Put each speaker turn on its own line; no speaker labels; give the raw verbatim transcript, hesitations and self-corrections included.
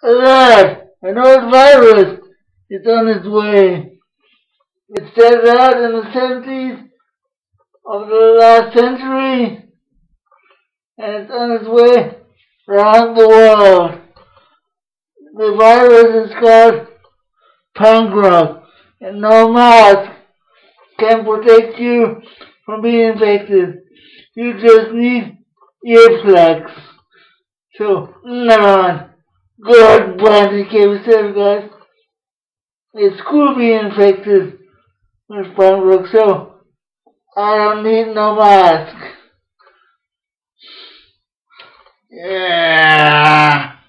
Alert! An old virus is on its way. It started out in the seventies of the last century, and it's on its way around the world. The virus is called Pangrove, and no mask can protect you from being infected. You just need earplugs. So, never mind. Good brandy came safe, guys. It's cool being infected with Pangrove, so I don't need no mask. Yeah.